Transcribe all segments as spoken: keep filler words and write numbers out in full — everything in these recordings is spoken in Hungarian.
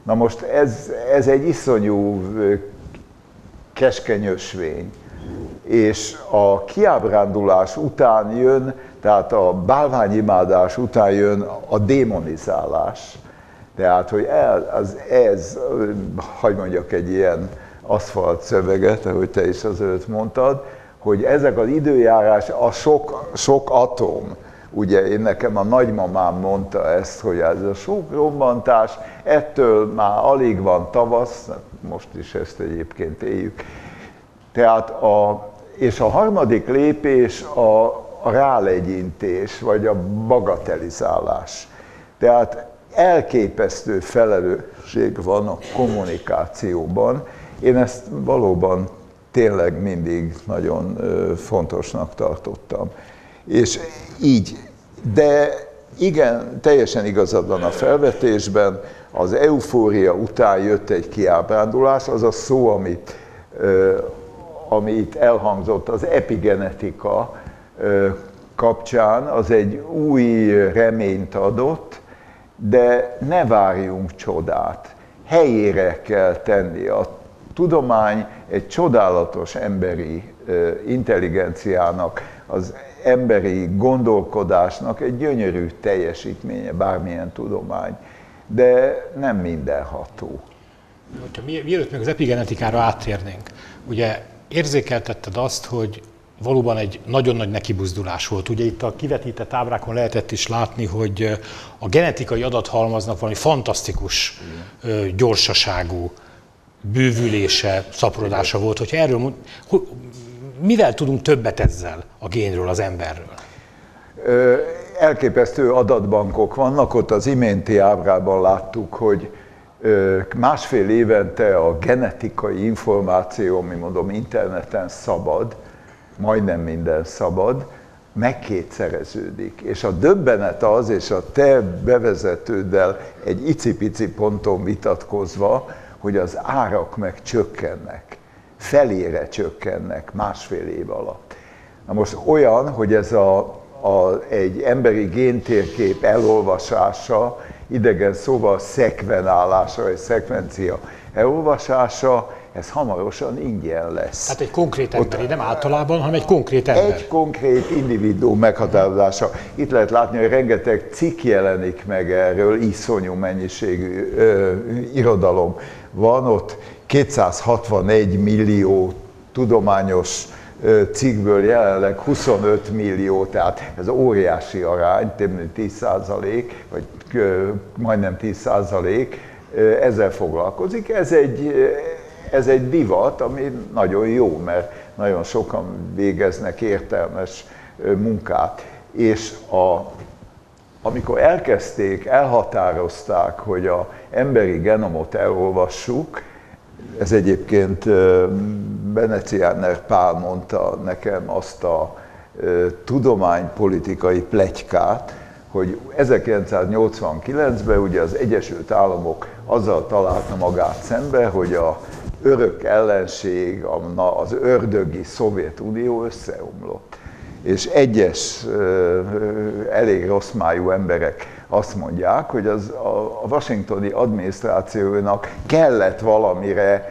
Na most ez, ez egy iszonyú keskeny ösvény, és a kiábrándulás után jön, tehát a bálványimádás után jön a démonizálás. Tehát, hogy el, az, ez, hadd mondjak egy ilyen aszfalt szöveget, ahogy te is az előtt mondtad, hogy ezek az időjárás, a sok, sok atom, ugye én nekem a nagymamám mondta ezt, hogy ez a sok robbantás, ettől már alig van tavasz, most is ezt egyébként éljük. Tehát a, és a harmadik lépés a, a rálegyintés, vagy a bagatelizálás. Tehát elképesztő felelősség van a kommunikációban. Én ezt valóban tényleg mindig nagyon fontosnak tartottam. És így, de igen, teljesen igazad van a felvetésben, az eufória után jött egy kiábrándulás, az a szó, amit, amit elhangzott, az epigenetika kapcsán, az egy új reményt adott, de ne várjunk csodát, helyére kell tenni. A tudomány egy csodálatos emberi intelligenciának, az emberi gondolkodásnak egy gyönyörű teljesítménye, bármilyen tudomány, de nem mindenható. Mielőtt még az epigenetikára áttérnénk, ugye érzékeltetted azt, hogy valóban egy nagyon nagy nekibuzdulás volt. Ugye itt a kivetített ábrákon lehetett is látni, hogy a genetikai adathalmaznak valami fantasztikus Igen. gyorsaságú bővülése, szaporodása volt. Hogyha erről, mivel tudunk többet ezzel a génről, az emberről? Elképesztő adatbankok vannak, ott az iménti ábrában láttuk, hogy másfél évente a genetikai információ, mi mondom, interneten szabad, majdnem minden szabad, megkétszereződik. És a döbbenet az, és a te bevezetőddel egy icipici ponton vitatkozva, hogy az árak meg csökkennek, felére csökkennek másfél év alatt. Na most olyan, hogy ez a, a, egy emberi géntérkép elolvasása, idegen szóval szekvenálása, vagy szekvencia elolvasása, ez hamarosan ingyen lesz. Tehát egy konkrét emberi, nem általában, hanem egy konkrét ember. Egy konkrét individuum meghatározása. Itt lehet látni, hogy rengeteg cikk jelenik meg erről, iszonyú mennyiségű ö, irodalom van ott, kétszázhatvanegy millió tudományos ö, cikkből jelenleg huszonöt millió, tehát ez óriási arány, több mint tíz százalék, vagy ö, majdnem tíz százalék ezzel foglalkozik. Ez egy Ez egy divat, ami nagyon jó, mert nagyon sokan végeznek értelmes munkát. És a, amikor elkezdték, elhatározták, hogy az emberi genomot elolvassuk, ez egyébként Benecianer Pál mondta nekem azt a tudománypolitikai pletykát, hogy ezerkilencszáznyolcvankilencben ugye az Egyesült Államok azzal találta magát szembe, hogy a örök ellenség, az ördögi Szovjetunió összeomlott. És egyes elég rossz májú emberek azt mondják, hogy az, a washingtoni adminisztrációnak kellett valamire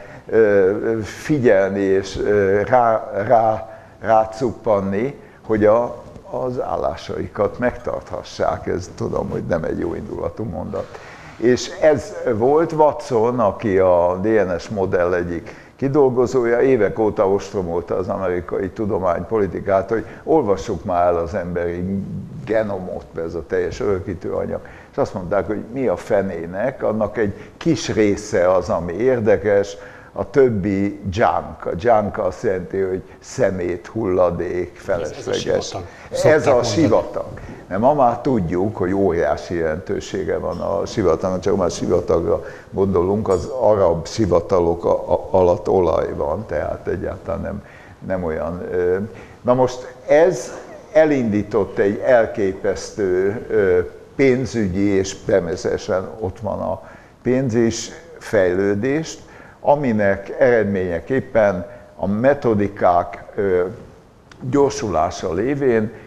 figyelni és rá, rá, rácuppanni, hogy a, az állásaikat megtarthassák. Ez tudom, hogy nem egy jó indulatú mondat. És ez volt Watson, aki a dé en es modell egyik kidolgozója, évek óta ostromolta az amerikai tudománypolitikát, hogy olvassuk már el az emberi genomot, ez a teljes örökítő anyag. És azt mondták, hogy mi a fenének, annak egy kis része az, ami érdekes, a többi junk. A junk azt jelenti, hogy szemét, hulladék, felesleges. Ez, ez a sivatag. Mert ma már tudjuk, hogy óriási jelentősége van a sivatagnak, csak már sivatagra gondolunk, az arab sivatagok alatt olaj van, tehát egyáltalán nem, nem olyan. Na most ez elindított egy elképesztő pénzügyi, és természetesen ott van a pénz is, fejlődést, aminek eredményeképpen a metodikák gyorsulása lévén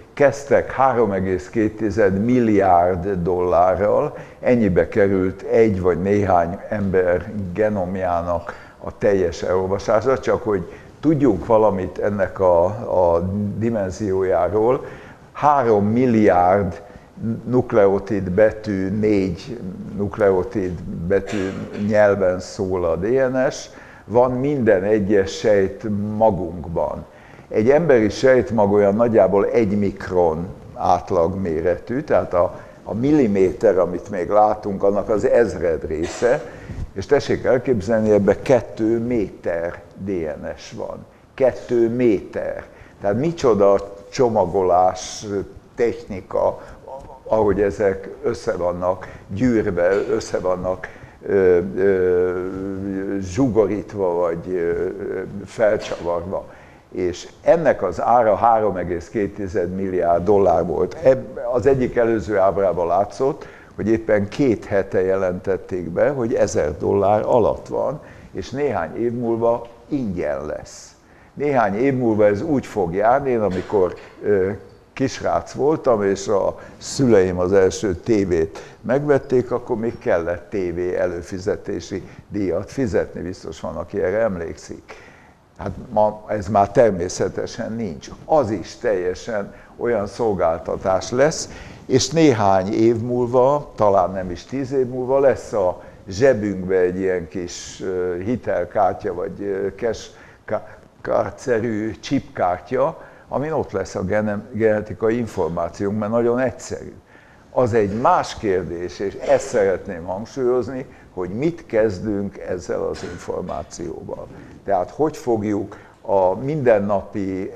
kezdtek három egész két milliárd dollárral, ennyibe került egy vagy néhány ember genomjának a teljes elolvasása, csak hogy tudjunk valamit ennek a, a dimenziójáról. Három milliárd nukleotid betű, négy nukleotid betű nyelven szól a dé en es, van minden egyes sejt magunkban. Egy emberi sejtmag olyan nagyjából egy mikron átlagméretű, tehát a, a milliméter, amit még látunk, annak az ezred része, és tessék elképzelni, ebben kettő méter dé en es van. Kettő méter. Tehát micsoda csomagolás technika, ahogy ezek össze vannak gyűrve, össze vannak ö, ö, zsugorítva, vagy ö, felcsavarva. És ennek az ára három egész két milliárd dollár volt. Az egyik előző ábrában látszott, hogy éppen két hete jelentették be, hogy ezer dollár alatt van, és néhány év múlva ingyen lesz. Néhány év múlva ez úgy fog járni, én amikor ö, kisrác voltam, és a szüleim az első tévét megvették, akkor még kellett tévé előfizetési díjat fizetni, biztos van, aki erre emlékszik. Hát ma ez már természetesen nincs. Az is teljesen olyan szolgáltatás lesz, és néhány év múlva, talán nem is tíz év múlva lesz a zsebünkbe egy ilyen kis hitelkártya, vagy cashcard-szerű chipkártya, amin ott lesz a genetikai információnk, mert nagyon egyszerű. Az egy más kérdés, és ezt szeretném hangsúlyozni, hogy mit kezdünk ezzel az információval. Tehát hogy fogjuk a mindennapi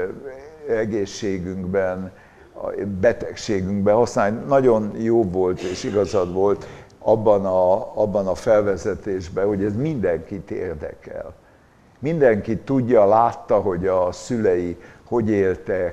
egészségünkben, a betegségünkben használni. Nagyon jó volt és igazad volt abban a, abban a felvezetésben, hogy ez mindenkit érdekel. Mindenki tudja, látta, hogy a szülei hogy éltek,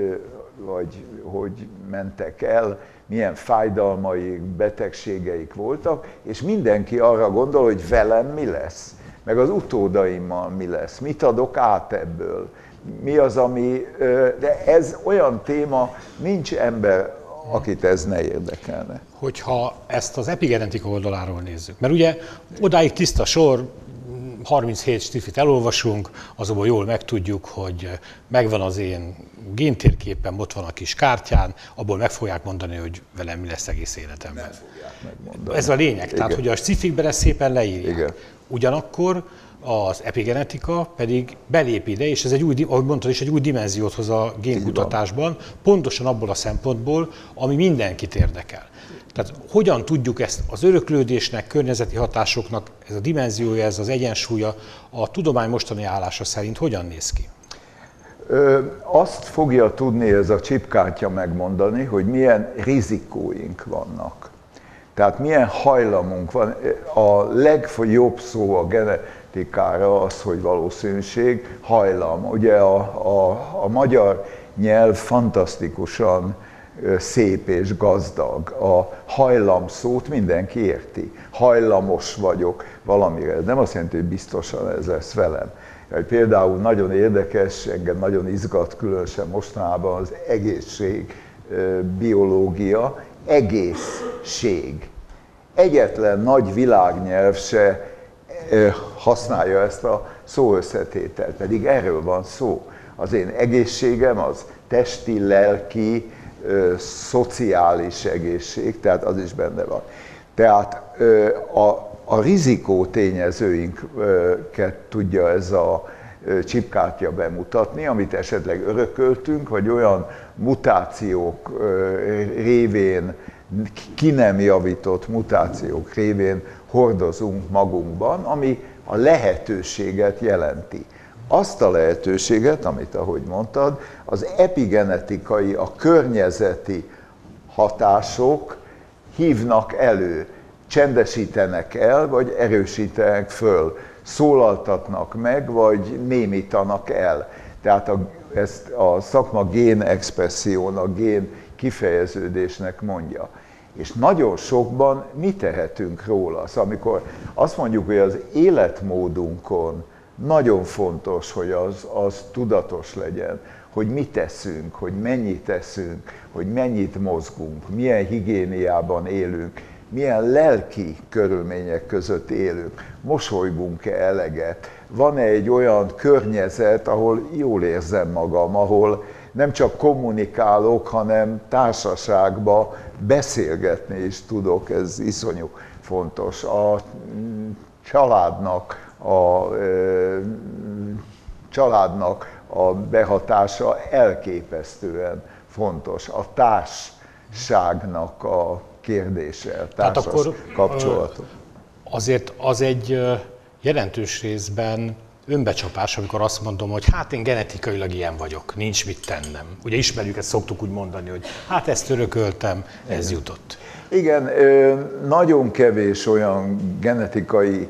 vagy hogy mentek el, milyen fájdalmaik, betegségeik voltak, és mindenki arra gondol, hogy velem mi lesz, meg az utódaimmal mi lesz, mit adok át ebből, mi az, ami... De ez olyan téma, nincs ember, akit ez ne érdekelne. Hogyha ezt az epigenetika oldaláról nézzük, mert ugye odáig tiszta sor, harminchét stifit elolvasunk, azonban jól megtudjuk, hogy megvan az én géntérképem, ott van a kis kártyán, abból meg fogják mondani, hogy velem mi lesz egész életemben. Nem fogják megmondani. Ez a lényeg, Igen. Tehát hogy a scifikben ezt szépen leírják. Igen. Ugyanakkor az epigenetika pedig belép ide, és ez egy új, ahogy mondtad is, egy új dimenziót hoz a génkutatásban, pontosan abból a szempontból, ami mindenkit érdekel. Tehát hogyan tudjuk ezt az öröklődésnek, környezeti hatásoknak, ez a dimenziója, ez az egyensúlya a tudomány mostani állása szerint hogyan néz ki? Ö, azt fogja tudni ez a chipkártya megmondani, hogy milyen rizikóink vannak. Tehát milyen hajlamunk van. A legjobb szó a genetikára az, hogy valószínűség, hajlam. Ugye a, a, a magyar nyelv fantasztikusan szép és gazdag. A hajlam szót mindenki érti. Hajlamos vagyok valamire. Ez nem azt jelenti, hogy biztosan ez lesz velem. Például nagyon érdekes, engem nagyon izgat, különösen mostanában az egészség, biológia, egészség. Egyetlen nagy világnyelv se használja ezt a szóösszetételt, pedig erről van szó. Az én egészségem az testi, lelki, ö, szociális egészség, tehát az is benne van. Tehát ö, a, a rizikó tényezőinket tudja ez a chipkártya bemutatni, amit esetleg örököltünk, vagy olyan mutációk ö, révén, ki nem javított mutációk révén hordozunk magunkban, ami a lehetőséget jelenti. Azt a lehetőséget, amit ahogy mondtad, az epigenetikai, a környezeti hatások hívnak elő, csendesítenek el, vagy erősítenek föl, szólaltatnak meg, vagy némítanak el. Tehát a, ezt a szakma génexpressziónak, gén kifejeződésnek mondja. És nagyon sokban mi tehetünk róla? Szóval amikor azt mondjuk, hogy az életmódunkon nagyon fontos, hogy az, az tudatos legyen, hogy mit teszünk, hogy mennyit teszünk, hogy mennyit mozgunk, milyen higiéniában élünk, milyen lelki körülmények között élünk, mosolygunk-e eleget, van-e egy olyan környezet, ahol jól érzem magam, ahol nem csak kommunikálok, hanem társaságba beszélgetni is tudok, ez iszonyú fontos. A családnak, a családnak a behatása elképesztően fontos. A társaságnak a kérdése, a társas kapcsolatok. Azért az egy jelentős részben önbecsapás, amikor azt mondom, hogy hát én genetikailag ilyen vagyok, nincs mit tennem. Ugye ismerjük, ezt szoktuk úgy mondani, hogy hát ezt örököltem, ez jutott. Igen, nagyon kevés olyan genetikai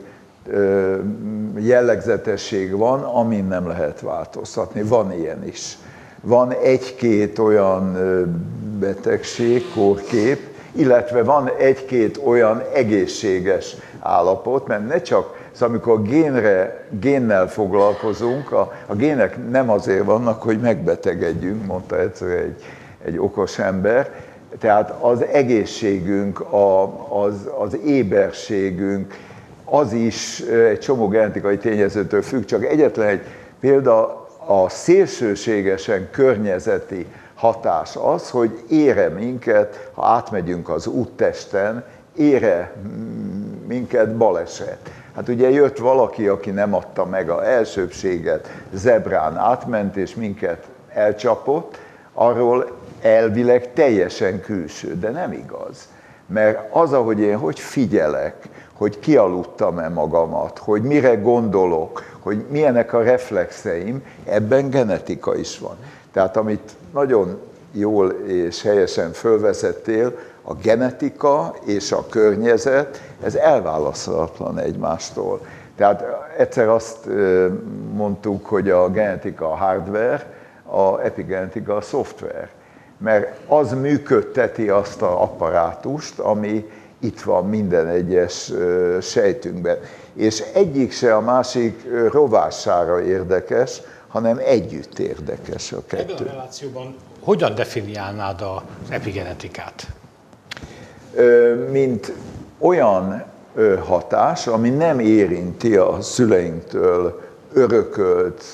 jellegzetesség van, amin nem lehet változtatni. Van ilyen is. Van egy-két olyan betegség, kórkép, illetve van egy-két olyan egészséges állapot, mert ne csak, szóval amikor génre, génnel foglalkozunk, a, a gének nem azért vannak, hogy megbetegedjünk, mondta egyszer egy, egy okos ember, tehát az egészségünk, a, az, az éberségünk, az is egy csomó genetikai tényezőtől függ, csak egyetlen egy példa, a szélsőségesen környezeti hatás az, hogy ére minket, ha átmegyünk az úttesten, ére minket baleset. Hát ugye jött valaki, aki nem adta meg az elsőbbséget, zebrán átment, és minket elcsapott, arról elvileg teljesen külső, de nem igaz. Mert az, ahogy én hogy figyelek, hogy kialudtam-e magamat, hogy mire gondolok, hogy milyenek a reflexeim, ebben genetika is van. Tehát amit nagyon jól és helyesen fölvezettél, a genetika és a környezet, ez elválaszthatatlan egymástól. Tehát egyszer azt mondtuk, hogy a genetika a hardware, a epigenetika a szoftver. Mert az működteti azt az apparátust, ami itt van minden egyes sejtünkben. És egyik se a másik rovására érdekes, hanem együtt érdekes a kettő. Ebben a relációban hogyan definiálnád az epigenetikát? Mint olyan hatás, ami nem érinti a szüleinktől örökölt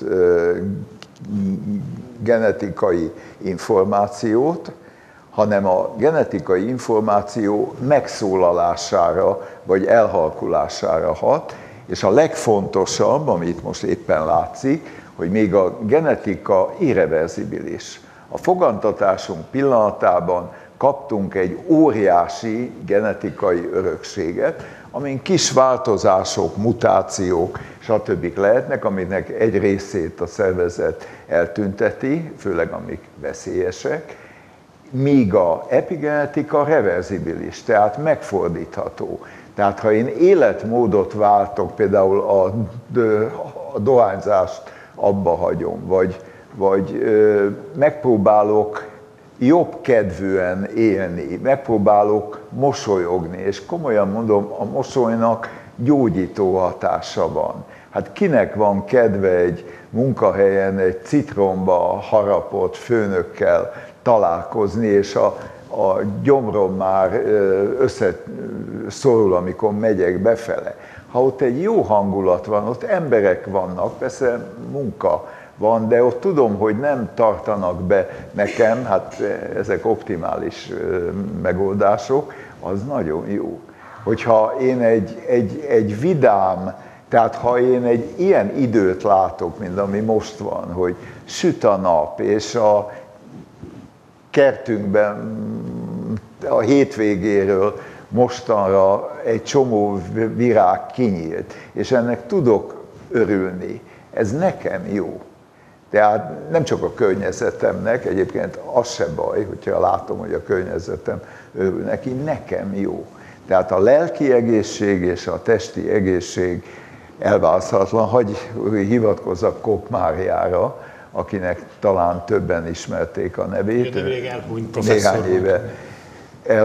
genetikai információt, hanem a genetikai információ megszólalására vagy elhalkulására hat, és a legfontosabb, amit most éppen látszik, hogy még a genetika irreverzibilis. A fogantatásunk pillanatában kaptunk egy óriási genetikai örökséget, amin kis változások, mutációk, stb. Lehetnek, aminek egy részét a szervezet eltünteti, főleg amik veszélyesek, míg a epigenetika reverzibilis, tehát megfordítható. Tehát ha én életmódot váltok, például a, a dohányzást abba hagyom, vagy, vagy ö, megpróbálok jobb kedvűen élni, megpróbálok mosolyogni, és komolyan mondom, a mosolynak gyógyító hatása van. Hát kinek van kedve egy munkahelyen egy citromba harapott főnökkel találkozni, és a, a gyomrom már összeszorul, amikor megyek befele. Ha ott egy jó hangulat van, ott emberek vannak, persze munka van, de ott tudom, hogy nem tartanak be nekem, hát ezek optimális megoldások, az nagyon jó. Hogyha én egy, egy, egy vidám, tehát ha én egy ilyen időt látok, mint ami most van, hogy süt a nap, és a kertünkben a hétvégéről mostanra egy csomó virág kinyílt, és ennek tudok örülni, ez nekem jó. Tehát nem csak a környezetemnek, egyébként az se baj, hogyha látom, hogy a környezetem örül neki, nekem jó. Tehát a lelki egészség és a testi egészség elválaszthatatlan, hogy hivatkozzak Kopp Máriára, akinek talán többen ismerték a nevét. Nemrég elhunyt professzor. Néhány éve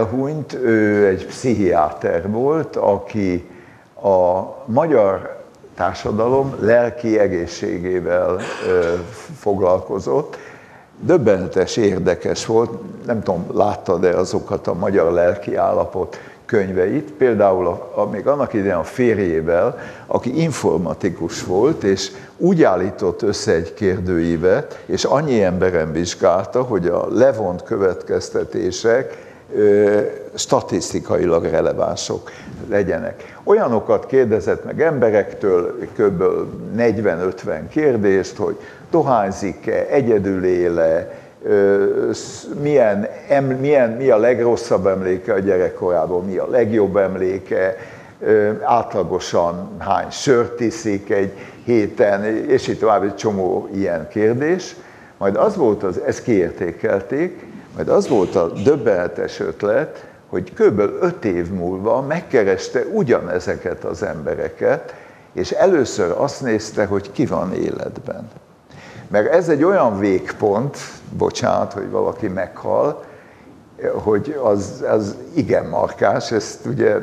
elhunyt, ő egy pszichiáter volt, aki a magyar társadalom lelki egészségével foglalkozott. Döbbenetes, érdekes volt, nem tudom, láttad-e azokat a magyar lelki állapot könyveit, például a, a, még annak idején a férjével, aki informatikus volt, és úgy állított össze egy kérdőívet, és annyi emberen vizsgálta, hogy a levont következtetések ö, statisztikailag relevánsok legyenek. Olyanokat kérdezett meg emberektől, kb. negyven-ötven kérdést, hogy dohányzik-e, egyedül éle, milyen, milyen, mi a legrosszabb emléke a gyerekkorából, mi a legjobb emléke, átlagosan hány sört iszik egy héten, és így tovább egy csomó ilyen kérdés. Majd az volt, az, ezt kiértékelték, majd az volt a döbbenetes ötlet, hogy kb. öt év múlva megkereste ugyanezeket az embereket, és először azt nézte, hogy ki van életben. Mert ez egy olyan végpont, bocsánat, hogy valaki meghal, hogy az, az igen markás, ezt ugye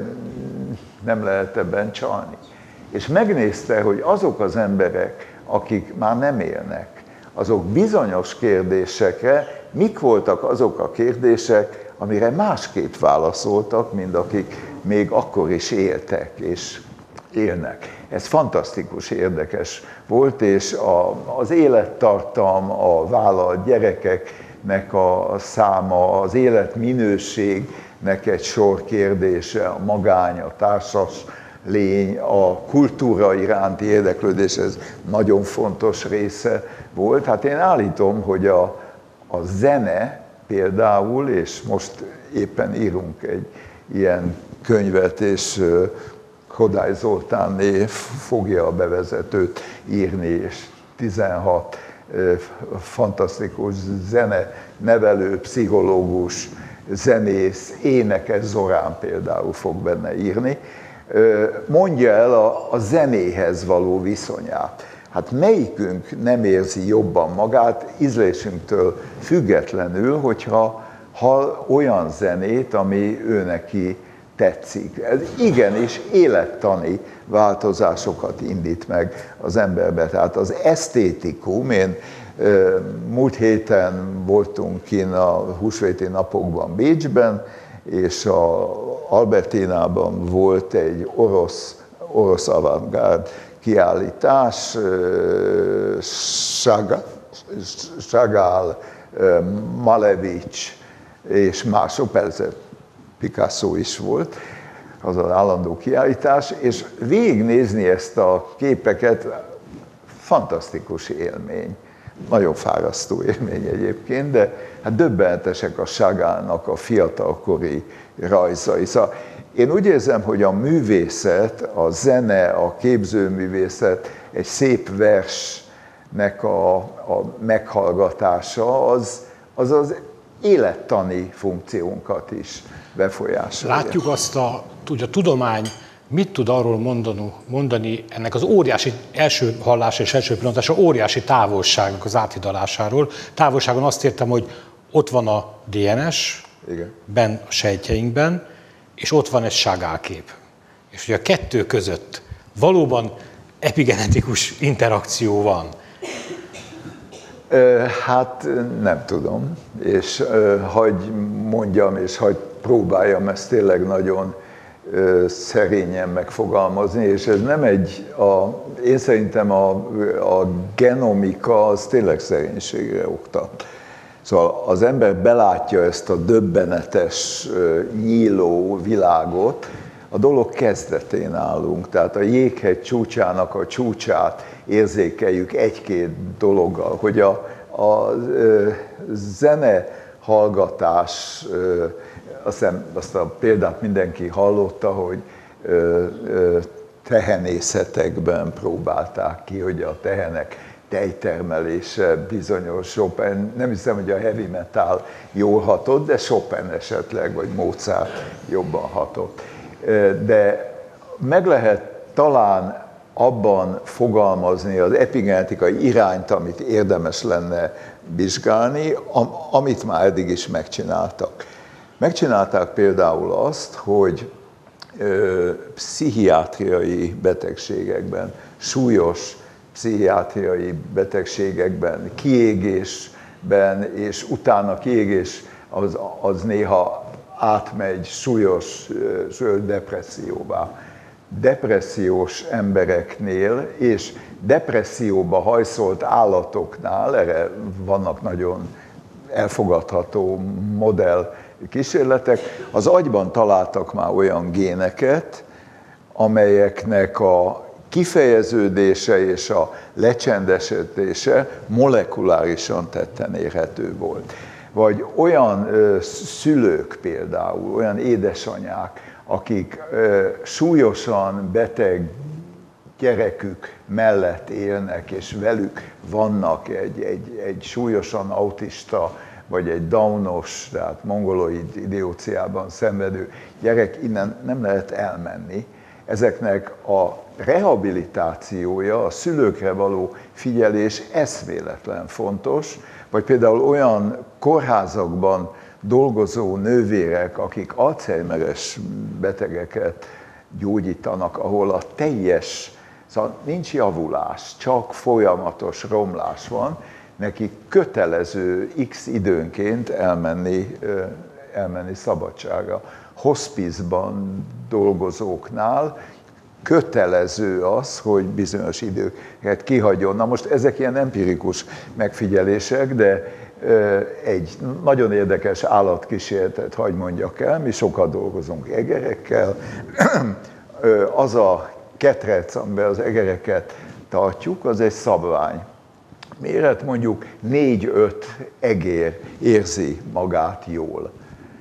nem lehet ebben csalni. És megnézte, hogy azok az emberek, akik már nem élnek, azok bizonyos kérdésekre, mik voltak azok a kérdések, amire másképp válaszoltak, mint akik még akkor is éltek és élnek. Ez fantasztikus, érdekes volt, és a, az élettartam, a vállalt gyerekeknek a száma, az életminőségnek egy sor kérdése, a magány, a társas lény, a kultúra iránti érdeklődés, ez nagyon fontos része volt. Hát én állítom, hogy a, a zene például, és most éppen írunk egy ilyen könyvet, és Kodály Zoltánné fogja a bevezetőt írni, és tizenhat fantasztikus zene, nevelő, pszichológus, zenész, énekes, Zorán például fog benne írni, mondja el a, a zenéhez való viszonyát. Hát melyikünk nem érzi jobban magát, ízlésünktől függetlenül, hogyha hall olyan zenét, ami ő neki tetszik. Ez igenis élettani változásokat indít meg az emberbe. Tehát az esztétikum, én múlt héten voltunk kint a húsvéti napokban Bécsben, és a Albertinában volt egy orosz, orosz avantgárd kiállítás, Chagall, Malevich és mások, persze Picasso is volt, az az állandó kiállítás, és végignézni ezt a képeket fantasztikus élmény. Nagyon fárasztó élmény egyébként, de hát döbbenetesek a Chagallnak a fiatalkori rajzai. Szóval én úgy érzem, hogy a művészet, a zene, a képzőművészet, egy szép versnek a, a meghallgatása, az, az az élettani funkciónkat is befolyásolja. Látjuk azt, a, hogy a tudomány mit tud arról mondani, mondani ennek az óriási első hallása és első pillanatásra óriási távolságnak az áthidalásáról. Távolságon azt értem, hogy ott van a dé en es, igen, benn a sejtjeinkben, és ott van egy Chagall kép. És hogy a kettő között valóban epigenetikus interakció van. Hát nem tudom, és hagy mondjam, és hagy próbáljam ezt tényleg nagyon szerényen megfogalmazni, és ez nem egy, a, én szerintem a, a genomika az tényleg szerénységre oktat. Szóval az ember belátja ezt a döbbenetes, nyíló világot, a dolog kezdetén állunk, tehát a jéghegy csúcsának a csúcsát érzékeljük egy-két dologgal, hogy a, a zene hallgatás, azt, hiszem, azt a példát mindenki hallotta, hogy tehenészetekben próbálták ki, hogy a tehenek tejtermelése bizonyos Chopin, nem hiszem, hogy a heavy metal jól hatott, de Chopin esetleg, vagy Mozart jobban hatott. De meg lehet talán abban fogalmazni az epigenetikai irányt, amit érdemes lenne vizsgálni, amit már eddig is megcsináltak. Megcsinálták például azt, hogy pszichiátriai betegségekben, súlyos pszichiátriai betegségekben, kiégésben, és utána kiégés az, az néha átmegy súlyos, súlyos depresszióvá. Depressziós embereknél és depresszióba hajszolt állatoknál, erre vannak nagyon elfogadható modell kísérletek, az agyban találtak már olyan géneket, amelyeknek a kifejeződése és a lecsendesedése molekulárisan tetten érhető volt. Vagy olyan ö, szülők például, olyan édesanyák, akik ö, súlyosan beteg gyerekük mellett élnek, és velük vannak egy, egy, egy súlyosan autista, vagy egy downos, tehát mongoloid idióciában szenvedő gyerek, innen nem lehet elmenni. Ezeknek a rehabilitációja, a szülőkre való figyelés eszméletlen fontos, vagy például olyan kórházakban dolgozó nővérek, akik alzheimeres betegeket gyógyítanak, ahol a teljes, szóval nincs javulás, csak folyamatos romlás van, neki kötelező x időnként elmenni, elmenni szabadságra. Hospice-ban dolgozóknál kötelező az, hogy bizonyos időket kihagyjon. Na most ezek ilyen empirikus megfigyelések, de egy nagyon érdekes állatkísérletet hagy mondjak el, mi sokat dolgozunk egerekkel. Az a ketrec, amiben az egereket tartjuk, az egy szabvány méret, mondjuk négy-öt egér érzi magát jól.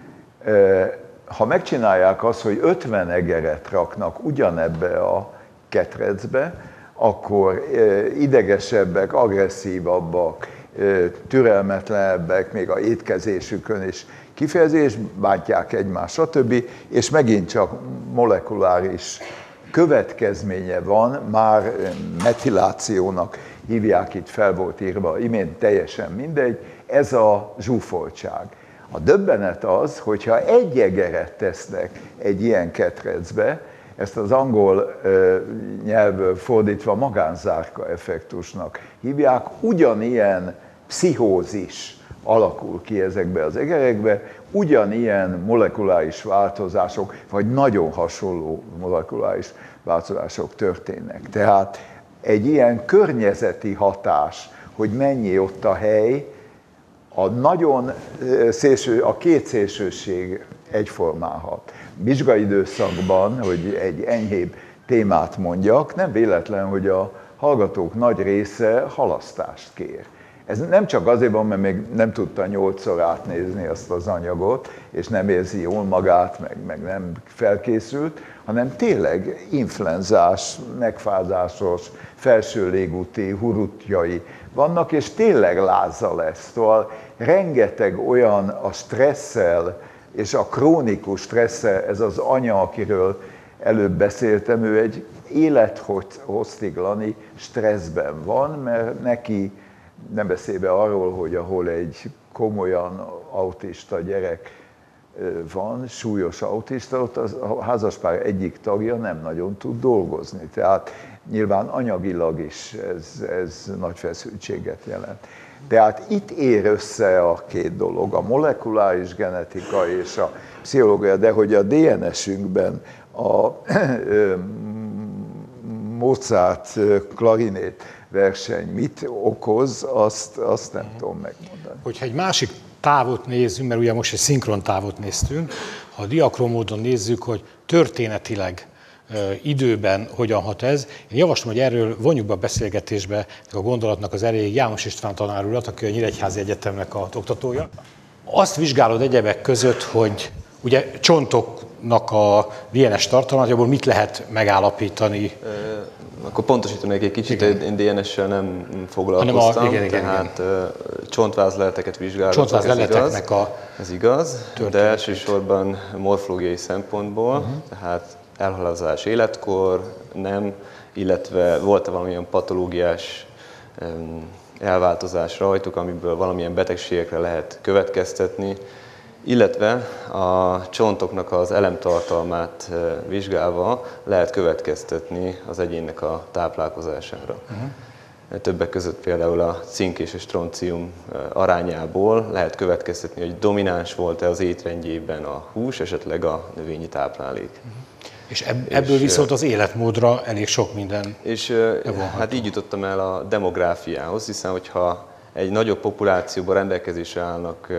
Ha megcsinálják azt, hogy ötven egeret raknak ugyanebbe a ketrecbe, akkor idegesebbek, agresszívabbak, türelmetlenebbek, még a étkezésükön is kifejezés, bántják egymást, stb. És megint csak molekuláris következménye van, már metilációnak hívják, itt fel volt írva, imént teljesen mindegy, ez a zsúfoltság. A döbbenet az, hogyha egy egeret tesznek egy ilyen ketrecbe, ezt az angol nyelvből fordítva magánzárka effektusnak hívják, ugyanilyen pszichózis alakul ki ezekbe az egerekbe, ugyanilyen molekuláris változások, vagy nagyon hasonló molekuláris változások történnek. Tehát egy ilyen környezeti hatás, hogy mennyi ott a hely, a nagyon szélső, a két szélsőség egyformán hat. Vizsgaidőszakban, hogy egy enyhébb témát mondjak, nem véletlen, hogy a hallgatók nagy része halasztást kér. Ez nem csak azért van, mert még nem tudta nyolcszor átnézni azt az anyagot, és nem érzi jól magát, meg, meg nem felkészült, hanem tényleg influenzás, megfázásos, felső légúti hurutjai vannak, és tényleg lázza lesz. Szóval rengeteg olyan a stresszel, és a krónikus stresszel, ez az anya, akiről előbb beszéltem, ő egy élethoztiglani stresszben van, mert neki, nem beszélve arról, hogy ahol egy komolyan autista gyerek van, súlyos autista, ott az, a házaspár egyik tagja nem nagyon tud dolgozni. Tehát nyilván anyagilag is ez, ez nagy feszültséget jelent. Tehát itt ér össze a két dolog, a molekuláris genetika és a pszichológia, de hogy a dé en es-ünkben a Mozart klarinét verseny mit okoz, azt, azt nem tudom megmondani. Hogyha egy másik távot nézzünk, mert ugye most egy szinkron távot néztünk, ha diakron módon nézzük, hogy történetileg időben hogyan hat ez. Én javaslom, hogy erről vonjuk be a beszélgetésbe a gondolatnak az erejéig János István tanár urat, aki a Nyíregyházi Egyetemnek az oktatója. Azt vizsgálod egyebek között, hogy ugye csontoknak a dé en es tartalmát, abból mit lehet megállapítani? Akkor pontosítanék egy kicsit, igen. Én dé en es-sel nem foglalkoztam, a, igen, igen, tehát igen. Csontvázleleteket vizsgálok, Csontvázleleteknek a... Ez igaz, de elsősorban morfológiai szempontból, uh-huh. tehát elhalázás életkor, nem, illetve volt-e valamilyen patológiás elváltozás rajtuk, amiből valamilyen betegségekre lehet következtetni, illetve a csontoknak az elemtartalmát vizsgálva lehet következtetni az egyénnek a táplálkozására. Uh-huh. Többek között például a cink és a stroncium arányából lehet következtetni, hogy domináns volt-e az étrendjében a hús, esetleg a növényi táplálék. Uh-huh. És ebből és, viszont az életmódra elég sok minden És hát így jutottam el a demográfiához, hiszen hogyha egy nagyobb populációban rendelkezésre állnak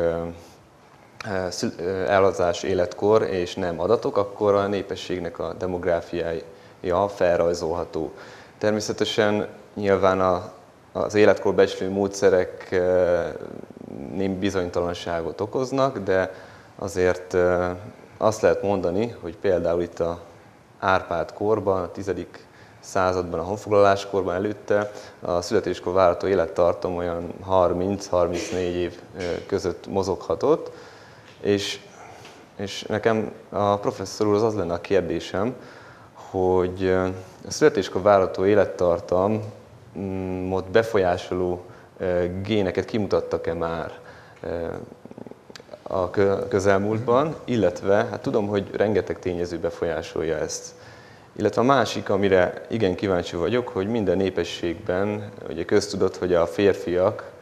elhozás életkor és nem adatok, akkor a népességnek a demográfiája felrajzolható. Természetesen nyilván a, az életkor becslő módszerek némi bizonytalanságot okoznak, de azért azt lehet mondani, hogy például itt a Árpád korban, a tizedik században, a honfoglaláskorban előtte a születéskor várható élettartam olyan harminc-harmincnégy év között mozoghatott, és, és nekem a professzor úr az az lenne a kérdésem, hogy a születéskor várható élettartamot befolyásoló géneket kimutattak-e már a közelmúltban, illetve hát tudom, hogy rengeteg tényező befolyásolja ezt. Illetve a másik, amire igen kíváncsi vagyok, hogy minden népességben ugye köztudott, hogy a férfiak